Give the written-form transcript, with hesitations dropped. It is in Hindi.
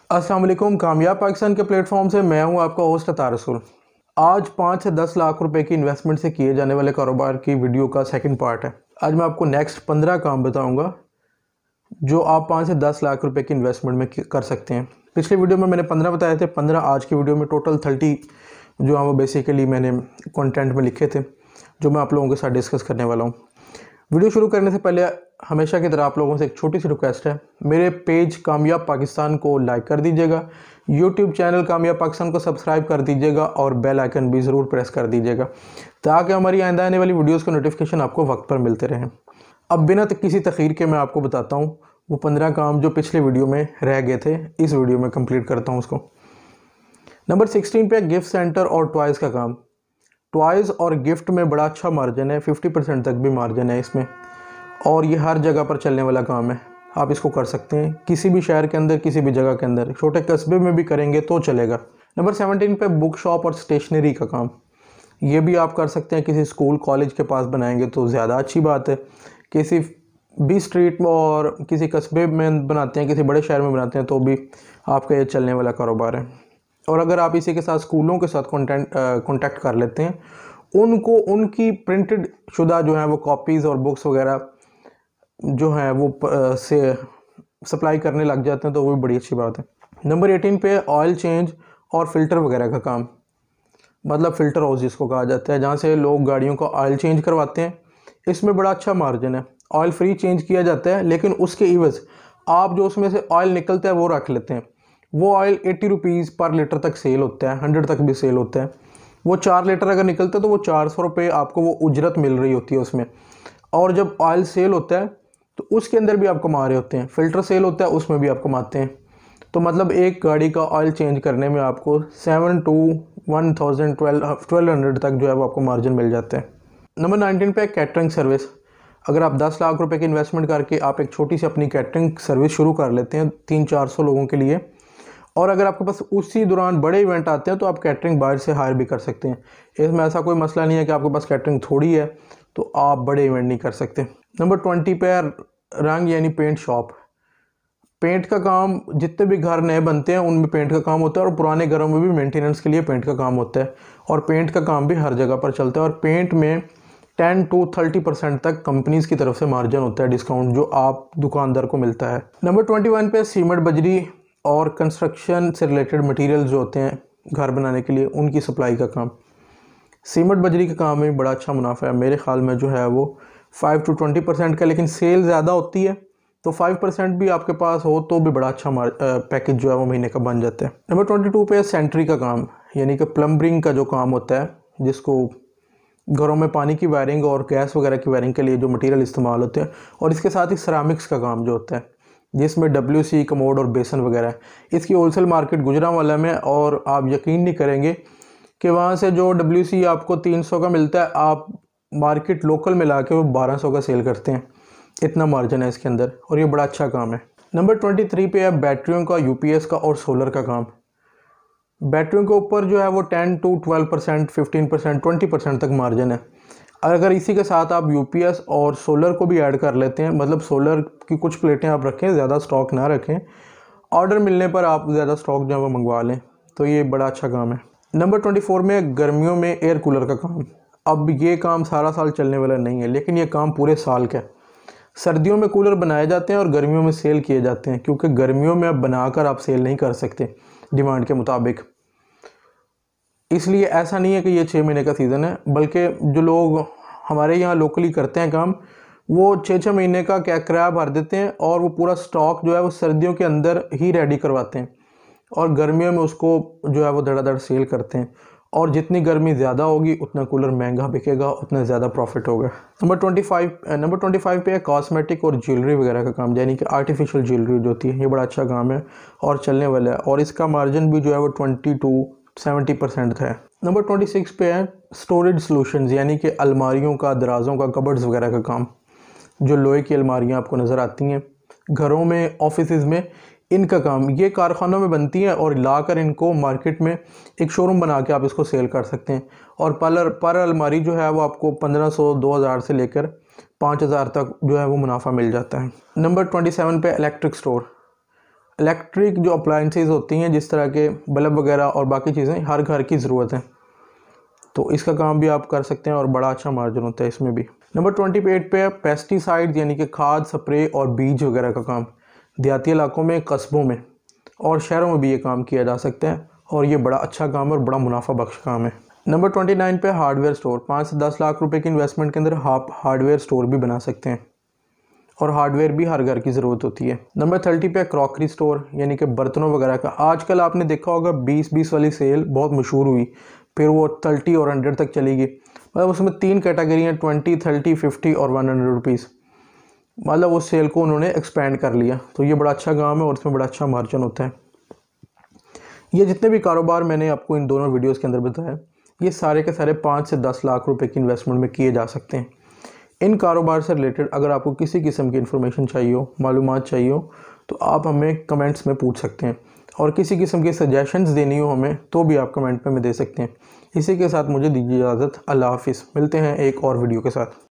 अस्सलाम वालेकुम। कामयाब पाकिस्तान के प्लेटफॉर्म से मैं हूं आपका होस्ट अतार रसूल। आज 5 से 10 लाख रुपए की इन्वेस्टमेंट से किए जाने वाले कारोबार की वीडियो का सेकंड पार्ट है। आज मैं आपको नेक्स्ट 15 काम बताऊंगा जो आप 5 से 10 लाख रुपए की इन्वेस्टमेंट में कर सकते हैं। पिछले वीडियो में मैंने 15 बताए थे, 15 आज की वीडियो में टोटल 30 जो है वो बेसिकली मैंने कंटेंट में लिखे थे जो मैं आप लोगों के साथ डिस्कस करने वाला हूँ। वीडियो शुरू करने से पहले हमेशा की तरह आप लोगों से एक छोटी सी रिक्वेस्ट है, मेरे पेज कामयाब पाकिस्तान को लाइक कर दीजिएगा, यूट्यूब चैनल कामयाब पाकिस्तान को सब्सक्राइब कर दीजिएगा और बेल आइकन भी ज़रूर प्रेस कर दीजिएगा ताकि हमारी आइंदा आने वाली वीडियोस के नोटिफिकेशन आपको वक्त पर मिलते रहें। अब बिना किसी तखीर के मैं आपको बताता हूँ वो 15 काम जो पिछले वीडियो में रह गए थे, इस वीडियो में कंप्लीट करता हूँ उसको। नंबर 16 पे गिफ्ट सेंटर और टॉयज़ का काम। टॉयज़ और गिफ्ट में बड़ा अच्छा मार्जिन है, 50% तक भी मार्जिन है इसमें, और ये हर जगह पर चलने वाला काम है। आप इसको कर सकते हैं किसी भी शहर के अंदर, किसी भी जगह के अंदर, छोटे कस्बे में भी करेंगे तो चलेगा। नंबर 17 पे बुक शॉप और स्टेशनरी का काम। ये भी आप कर सकते हैं, किसी स्कूल कॉलेज के पास बनाएंगे तो ज़्यादा अच्छी बात है। किसी भी स्ट्रीट में और किसी कस्बे में बनाते हैं, किसी बड़े शहर में बनाते हैं तो भी आपका ये चलने वाला कारोबार है। और अगर आप इसी के साथ स्कूलों के साथ कॉन्टैक्ट कर लेते हैं, उनको उनकी प्रिंटेड शुदा जो है वो कॉपीज़ और बुक्स वगैरह जो है वो से सप्लाई करने लग जाते हैं तो वो भी बड़ी अच्छी बात है। नंबर 18 पे ऑयल चेंज और फ़िल्टर वगैरह का काम, मतलब फ़िल्टर हाउस जिसको कहा जाता है, जहाँ से लोग गाड़ियों का ऑयल चेंज करवाते हैं। इसमें बड़ा अच्छा मार्जिन है। ऑयल फ्री चेंज किया जाता है, लेकिन उसके इवज़ आप जो उसमें से ऑयल निकलता है वो रख लेते हैं। वो ऑयल 80 रुपीज़ पर लीटर तक सेल होता है, 100 तक भी सेल होता है। वो 4 लीटर अगर निकलता है तो वो 400 रुपये आपको वो उजरत मिल रही होती है उसमें। और जब ऑयल सेल होता है तो उसके अंदर भी आप कमा रहे होते हैं। फ़िल्टर सेल होता है उसमें भी आप कमाते हैं। तो मतलब एक गाड़ी का ऑयल चेंज करने में आपको 7 to 1000 1200 तक जो है वो आपको मार्जिन मिल जाता है। नंबर 19 पे कैटरिंग सर्विस। अगर आप 10 लाख रुपए की इन्वेस्टमेंट करके आप एक छोटी सी अपनी कैटरिंग सर्विस शुरू कर लेते हैं 300-400 लोगों के लिए, और अगर आपके पास उसी दौरान बड़े इवेंट आते हैं तो आप कैटरिंग बाहर से हायर भी कर सकते हैं। इसमें ऐसा कोई मसला नहीं है कि आपके पास कैटरिंग थोड़ी है तो आप बड़े इवेंट नहीं कर सकते। नंबर 20 पे रंग यानी पेंट शॉप। पेंट का काम, जितने भी घर नए बनते हैं उनमें पेंट का काम होता है, और पुराने घरों में भी मेंटेनेंस के लिए पेंट का काम होता है। और पेंट का काम भी हर जगह पर चलता है, और पेंट में 10 to 30% तक कंपनीज़ की तरफ से मार्जिन होता है, डिस्काउंट जो आप दुकानदार को मिलता है। नंबर 21 पे सीमेंट, बजरी और कंस्ट्रक्शन से रिलेटेड मटेरियल जो होते हैं घर बनाने के लिए, उनकी सप्लाई का काम। सीमेंट बजरी के काम में बड़ा अच्छा मुनाफा है, मेरे ख्याल में जो है वो 5 to 20% का, लेकिन सेल ज़्यादा होती है तो 5% भी आपके पास हो तो भी बड़ा अच्छा पैकेज जो है वो महीने का बन जाता है। नंबर 22 पे सेंट्री का काम, यानी कि प्लम्बरिंग का जो काम होता है, जिसको घरों में पानी की वायरिंग और गैस वगैरह की वायरिंग के लिए जो मटेरियल इस्तेमाल होते हैं, और इसके साथ ही सिरामिक्स का काम जो होता है जिसमें WC, कमोड और बेसन वगैरह है। इसकी होलसेल मार्केट गुजरांवाला में, और आप यकीन नहीं करेंगे कि वहाँ से जो WC आपको 300 का मिलता है, आप मार्केट लोकल में ला के वो 1200 का सेल करते हैं। इतना मार्जिन है इसके अंदर, और ये बड़ा अच्छा काम है। नंबर 23 पे है बैटरियों का, UPS का और सोलर का काम। बैटरियों के ऊपर जो है वो 10 to 12%, 15%, 20% तक मार्जिन है। अगर इसी के साथ आप UPS और सोलर को भी ऐड कर लेते हैं, मतलब सोलर की कुछ प्लेटें आप रखें, ज़्यादा स्टॉक ना रखें, ऑर्डर मिलने पर आप ज़्यादा स्टॉक जो है वो मंगवा लें, तो ये बड़ा अच्छा काम है। नंबर 24 में गर्मियों में एयर कूलर का काम। अब ये काम सारा साल चलने वाला नहीं है, लेकिन ये काम पूरे साल का है। सर्दियों में कूलर बनाए जाते हैं और गर्मियों में सेल किए जाते हैं, क्योंकि गर्मियों में अब बनाकर आप सेल नहीं कर सकते डिमांड के मुताबिक। इसलिए ऐसा नहीं है कि ये 6 महीने का सीज़न है, बल्कि जो लोग हमारे यहाँ लोकली करते हैं काम, वो 6-6 महीने का क्या किराया भर देते हैं, और वो पूरा स्टॉक जो है वो सर्दियों के अंदर ही रेडी करवाते हैं, और गर्मियों में उसको जो है वो धड़ाधड़ सेल करते हैं। और जितनी गर्मी ज़्यादा होगी उतना कूलर महंगा बिकेगा, उतना ज़्यादा प्रॉफिट होगा। नंबर 25 पे है कॉस्मेटिक और ज्वेलरी वगैरह का काम, यानी कि आर्टिफिशियल ज्वेलरी जो होती है, ये बड़ा अच्छा काम है और चलने वाला है, और इसका मार्जिन भी जो है वो 20 to 70% है। नंबर 26 पे है स्टोरेज सॉल्यूशंस, यानी कि अलमारियों का, दराज़ों का, कबर्ड्स वगैरह का काम। जो लोहे की अलमारियाँ आपको नज़र आती हैं घरों में, ऑफिसेज़ में, इनका काम, ये कारखानों में बनती हैं और लाकर इनको मार्केट में एक शोरूम बना के आप इसको सेल कर सकते हैं। और पर अलमारी जो है वो आपको 1500, 2000 से लेकर 5000 तक जो है वो मुनाफा मिल जाता है। नंबर 27 पे इलेक्ट्रिक स्टोर। इलेक्ट्रिक जो अप्लाइंसेस होती हैं, जिस तरह के बल्ब वगैरह और बाकी चीज़ें हर घर की ज़रूरत है, तो इसका काम भी आप कर सकते हैं और बड़ा अच्छा मार्जिन होता है इसमें भी। नंबर 28 पे है पेस्टिसाइड, यानी कि खाद, स्प्रे और बीज वगैरह का काम। देहाती इलाकों में, कस्बों में और शहरों में भी ये काम किया जा सकता है और ये बड़ा अच्छा काम है और बड़ा मुनाफा बख्श काम है। नंबर 29 पे हार्डवेयर स्टोर। 5 से 10 लाख रुपए की इन्वेस्टमेंट के अंदर आप हार्डवेयर स्टोर भी बना सकते हैं और हार्डवेयर भी हर घर की ज़रूरत होती है। नंबर 30 पे क्रॉकरी स्टोर, यानी कि बर्तनों वगैरह का। आजकल आपने देखा होगा 20-20 वाली सेल बहुत मशहूर हुई, फिर वो 30 और 100 तक चली गई। मतलब उसमें 3 कैटेगरी हैं, 20, 30, 50 और 100 रुपीज़। मतलब उस सेल को उन्होंने एक्सपेंड कर लिया, तो ये बड़ा अच्छा काम है और इसमें बड़ा अच्छा मार्जिन होता है। ये जितने भी कारोबार मैंने आपको इन दोनों वीडियोस के अंदर बताया, ये सारे के सारे 5 से 10 लाख रुपए की इन्वेस्टमेंट में किए जा सकते हैं। इन कारोबार से रिलेटेड अगर आपको किसी किस्म की इन्फॉर्मेशन चाहिए हो, मालूमात चाहिए हो, तो आप हमें कमेंट्स में पूछ सकते हैं और किसी किस्म की सजेशंस देनी हो हमें तो भी आप कमेंट में दे सकते हैं। इसी के साथ मुझे दीजिए इजाज़त। अल्लाह हाफिज़। मिलते हैं एक और वीडियो के साथ।